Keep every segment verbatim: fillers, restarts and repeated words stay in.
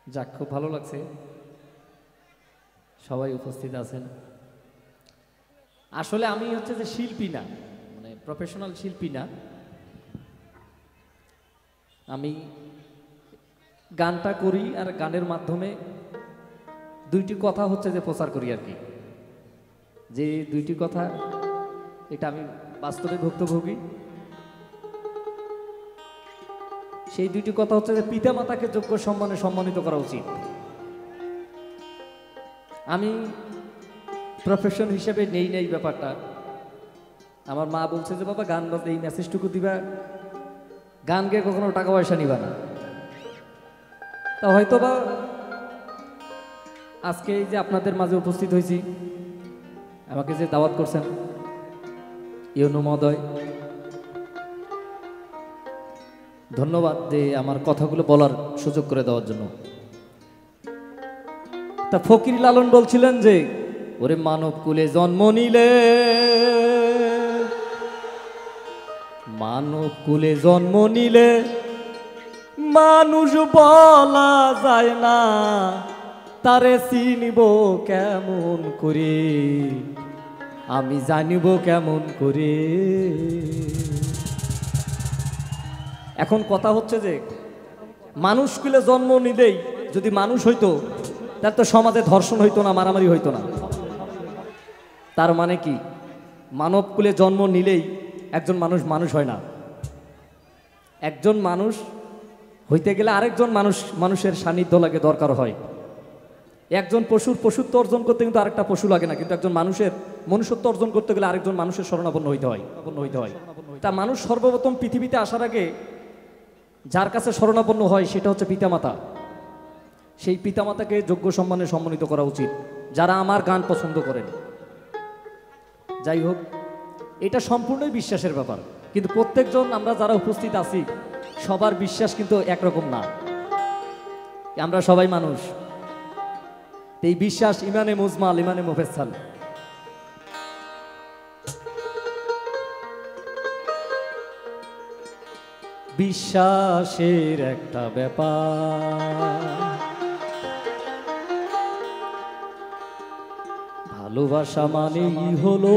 যাক, খুব ভালো লাগছে সবাই উপস্থিত আছেন। আসলে আমি হচ্ছে যে শিল্পী না, মানে প্রফেশনাল শিল্পী না, আমি গানটা করি আর গানের মাধ্যমে দুইটি কথা হচ্ছে যে প্রচার করি আর কি। যে দুইটি কথা, এটা আমি বাস্তবে ভুক্তভোগী। সেই দুইটি কথা হচ্ছে যে পিতা মাতাকে যোগ্য সম্মানে সম্মানিত করা উচিত। আমি প্রফেশন হিসেবে নেই নেই ব্যাপারটা। আমার মা বলছে যে বাবা গান বাজে এই মেসেজটুকু দিবা, গান গেয়ে কখনো টাকা পয়সা নিবা না। তা হয়তো বা আজকে এই যে আপনাদের মাঝে উপস্থিত হয়েছি, আমাকে যে দাওয়াত করছেন ইউনু মহোদয়, ধন্যবাদ যে আমার কথাগুলো বলার সুযোগ করে দেওয়ার জন্য। তা ফকির লালন বলছিলেন যে ওরে মানব কুলে জন্ম নিলে, মানব কুলে জন্ম নিলে মানুষ বলা যায় না, তারে চিনিব কেমন করে, আমি জানিব কেমন করে। এখন কথা হচ্ছে যে মানুষ কুলে জন্ম নিলেই যদি মানুষ হইতো, তার তো সমাজে ধর্ষণ হইতো না, মারামারি হইতো না। তার মানে কি মানব কুলে জন্ম নিলেই একজন মানুষ মানুষ হয় না। একজন মানুষ হইতে গেলে আরেকজন মানুষ মানুষের সান্নিধ্য লাগে, দরকার হয়। একজন পশুর পশুত্ব অর্জন করতে কিন্তু আরেকটা পশু লাগে না, কিন্তু একজন মানুষের মনুষ্যত্ব অর্জন করতে গেলে আরেকজন মানুষের শরণাপন্ন হইতে হয় হইতে হয় তা মানুষ সর্বপ্রথম পৃথিবীতে আসার আগে যার কাছে শরণাপন্ন হয় সেটা হচ্ছে পিতামাতা। সেই পিতামাতাকে যোগ্য সম্মানে সম্মানিত করা উচিত, যারা আমার গান পছন্দ করেন। যাই হোক, এটা সম্পূর্ণই বিশ্বাসের ব্যাপার, কিন্তু প্রত্যেকজন আমরা যারা উপস্থিত আছি সবার বিশ্বাস কিন্তু একরকম না। আমরা সবাই মানুষ, এই বিশ্বাস ইমানে মুজমাল, ইমানে মুফাসসাল। বিশ্বাসের একটা ব্যাপার, ভালোবাসা মানেই হলো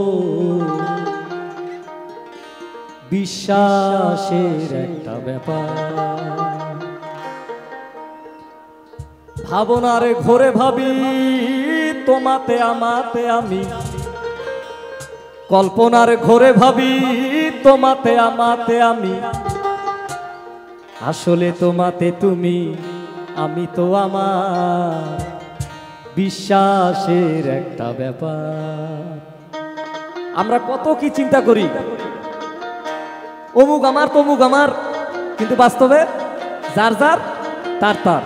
বিশ্বাসের একটা ব্যাপার। ভাবনার ঘরে ভাবি তোমাতে আমাতে আমি, কল্পনার ঘরে ভাবি তোমাতে আমাতে আমি, আসলে তোমাতে তুমি, আমি তো আমার, বিশ্বাসের একটা ব্যাপার। আমরা কত কি চিন্তা করি, অমুক আমার তমুক আমার, কিন্তু বাস্তবে যার যার তার তার।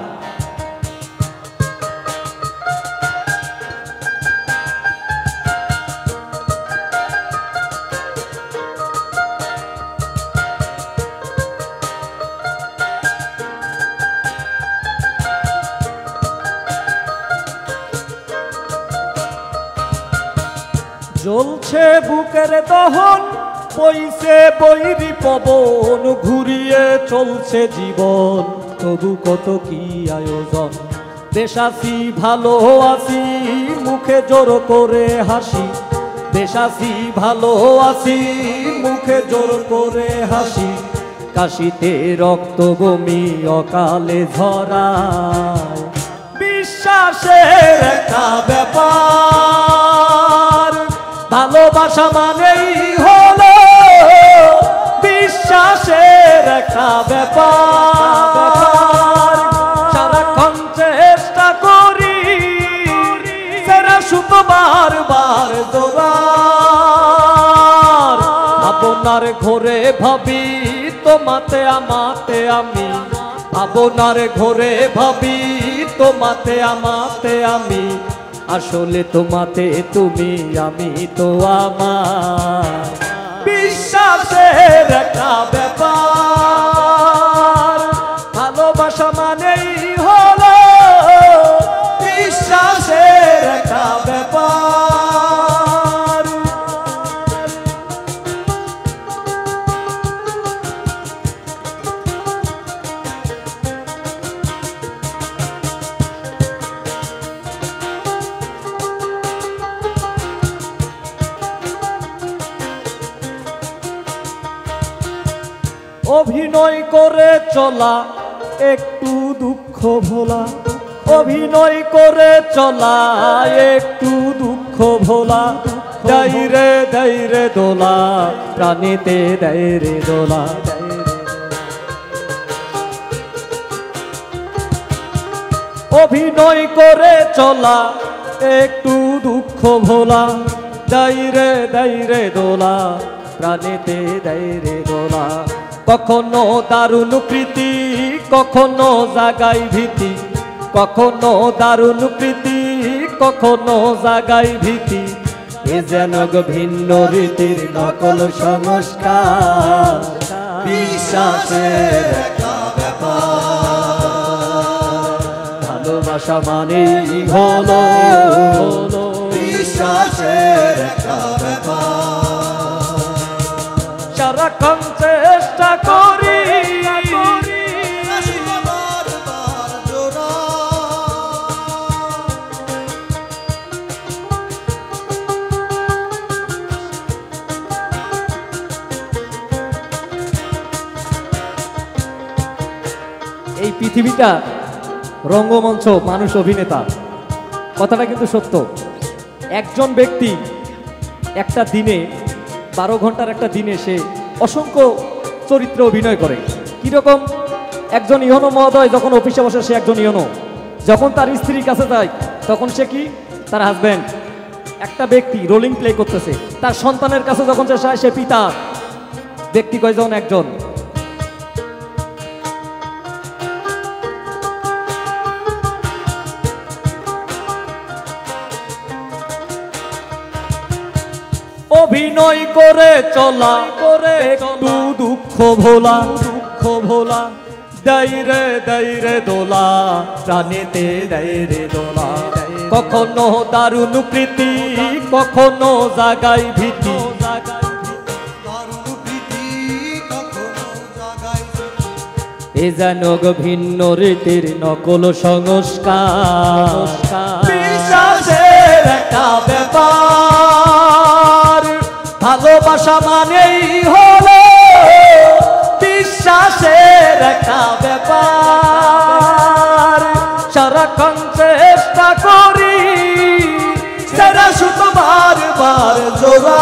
জ্বলছে বুকের দহন, বইছে বৈরি পবন, ঘুরিয়ে চলছে জীবন, তবু কত কি আয়োজন। বেশ আছি ভালো আছি, মুখে জোর করে হাসি, বেশ আছি ভালো আছি, মুখে জোর করে হাসি, কাশিতে রক্ত বমি অকালে ঝরায়, বিশ্বাসের একটা ব্যাপার। ভালোবাসা মানেই হলো বিশ্বাসের একটা ব্যাপার। সারাক্ষণ চেষ্টা করি সেরা সুতো বারবার জোড়ার, আপনার ঘরে ভাবি তোমাতে আমাতে আমি, আপনার ঘরে ভাবি তোমাতে আমাতে আমি, আসলে তোমাতে তুমি, আমি তো আমার, বিশ্বাসের একটা ব্যাপার। ভালোবাসা মানেই হলো বিশ্বাসের একটা ব্যাপার। অভিনয় করে চলা একটু দুঃখ ভোলা, অভিনয় করে চলা একটু দুঃখ ভোলা, দাইরে দাইরে দোলা প্রাণীতে দাইরে দোলা। অভিনয় করে চলা একটু দুঃখ ভোলা, দাইরে দাইরে দোলা প্রাণীতে দাইরে দোলা। কখনো দারুণ প্রীতি কখনো জাগাই ভীতি, কখনো দারুণ প্রীতি কখনো জাগাই ভীতি, এ যেন ভিন্ন রীতির নকল সংস্কার, বিশ্বাসের একটা ব্যাপার। ভালোবাসা মানেই হলো বিশ্বাসের একটা ব্যাপার। সারাক্ষণ চেষ্টা করি এই পৃথিবীটা রঙ্গমঞ্চ, মানুষ অভিনেতা, কথাটা কিন্তু সত্য। একজন ব্যক্তি একটা দিনে বারো ঘন্টার একটা দিনে সে অসংখ্য চরিত্রে অভিনয় করে। কিরকম? একজন ইহনো মহোদয় যখন অফিসে বসে সে একজন ইহনো, যখন তার স্ত্রীর কাছে যায় তখন সে কি তার হাজব্যান্ড। একটা ব্যক্তি রোলিং প্লে করতেছে, তার সন্তানের কাছে যখন সে যায় সে পিতা। ব্যক্তি কয়জন? একজন। অভিনয় করে চলা করে একটু দুঃখ ভোলা, দুঃখ ভোলা, দাইরে দাইরে দোলা প্রাণীতে দাইরে দোলা। কখনো দারুণ প্রীতি কখনো জাগাই ভীতি, এ যেন ভিন্ন রীতির নকল সংস্কার, বিশ্বাসের একটা ব্যাপার। ভালোবাসা মানেই হলো বিশ্বাসের একটা ব্যাপার। সারাক্ষণ চেষ্টা করি সেরা শুধু বারবার জোড়া।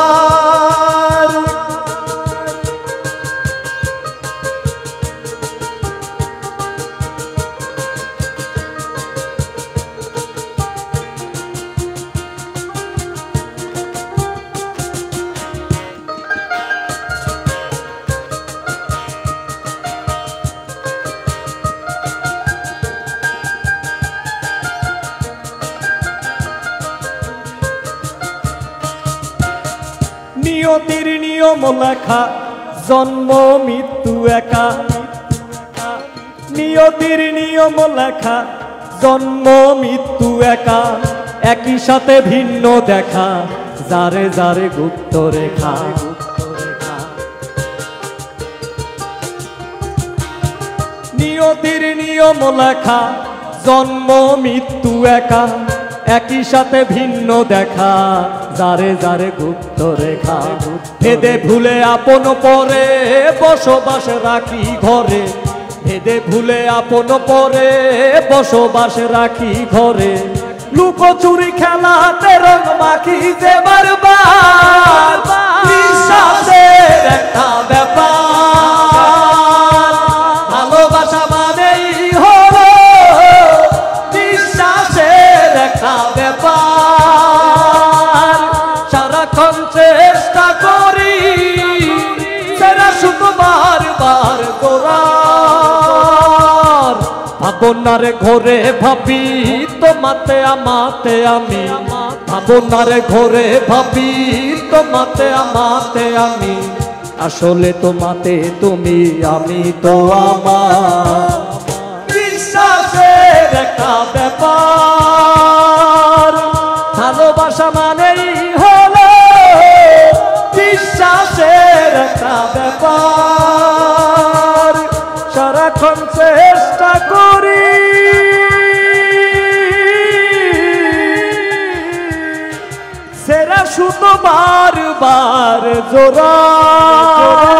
নিয়তির নিয়ম লেখা জন্ম মৃত্যু একা, নিয়তির নিয়ম লেখা জন্ম মৃত্যু একা, একই সাথে ভিন্ন দেখা যারে যারে গুপ্ত রেখা। নিয়তির নিয়ম লেখা জন্ম মৃত্যু একা, একই সাথে ভিন্ন দেখা যারে যারে গুপ্ত রেখা। ভেদে ভুলে আপন পরে বসবাস রাখি ঘরে, ভেদে ভুলে আপন পরে বসবাস রাখি ঘরে। লুকোচুরি খেলাতে রং মাখি যে বারবার, বিশ্বাসের একটা ব্যাপার। ভালোবাসা মানেই হলো বিশ্বাসের একটা ব্যাপার। সারাক্ষণ চেষ্টা করি সেরা শুধু বারবার গোড়ার। ভাবনার ঘরে ভাবি তোমাতে আমাতে আমি, ভাবনার ঘরে ভাবি তোমাতে আমাতে আমি, আসলে তোমাতে তুমি আমি তো আমার। বিশ্বাসের একটা ব্যাপার। ভালোবাসা মানেই হলো বিশ্বাসের একটা ব্যাপার। সারাক্ষণ চেষ্টা করি সেরা শুধু বারবার জোড়া।